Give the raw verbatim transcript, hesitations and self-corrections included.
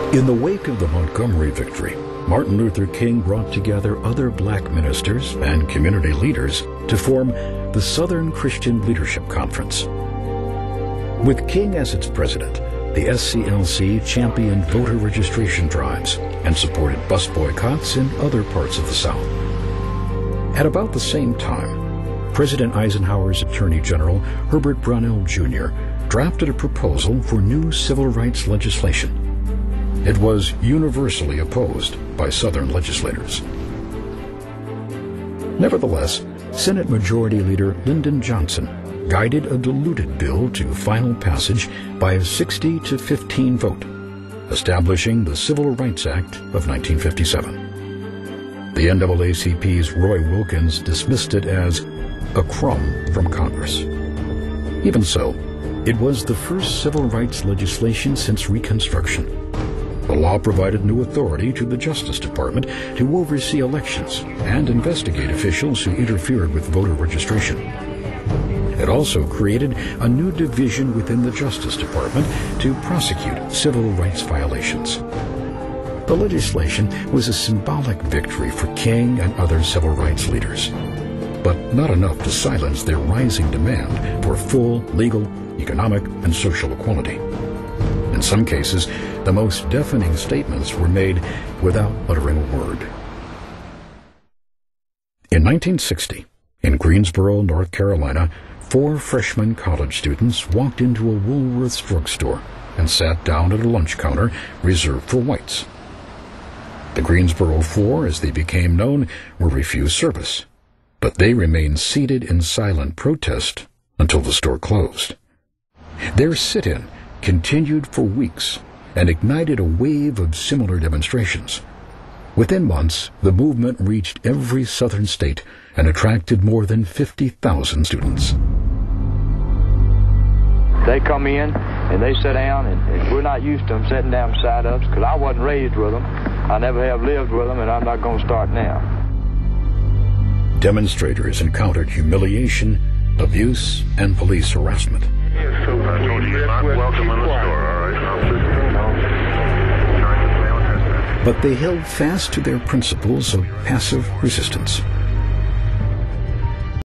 In the wake of the Montgomery victory, Martin Luther King brought together other black ministers and community leaders to form the Southern Christian Leadership Conference. With King as its president, the S C L C championed voter registration drives and supported bus boycotts in other parts of the South. At about the same time, President Eisenhower's Attorney General, Herbert Brownell Junior, drafted a proposal for new civil rights legislation. It was universally opposed by Southern legislators. Nevertheless, Senate Majority Leader Lyndon Johnson guided a diluted bill to final passage by a sixty to fifteen vote, establishing the Civil Rights Act of nineteen fifty-seven. The N double A C P's Roy Wilkins dismissed it as a crumb from Congress. Even so, it was the first civil rights legislation since Reconstruction. The law provided new authority to the Justice Department to oversee elections and investigate officials who interfered with voter registration. It also created a new division within the Justice Department to prosecute civil rights violations. The legislation was a symbolic victory for King and other civil rights leaders, but not enough to silence their rising demand for full legal, economic, and social equality. In some cases, the most deafening statements were made without uttering a word. In nineteen sixty, in Greensboro, North Carolina, four freshman college students walked into a Woolworth's drugstore and sat down at a lunch counter reserved for whites. The Greensboro Four, as they became known, were refused service, but they remained seated in silent protest until the store closed. Their sit-in continued for weeks and ignited a wave of similar demonstrations. Within months, the movement reached every southern state and attracted more than fifty thousand students. They come in and they sit down, and, and we're not used to them sitting down beside us because I wasn't raised with them. I never have lived with them, and I'm not going to start now. Demonstrators encountered humiliation, abuse, and police harassment. Yes, so I told you you're not welcome in the store, all right? But they held fast to their principles of passive resistance.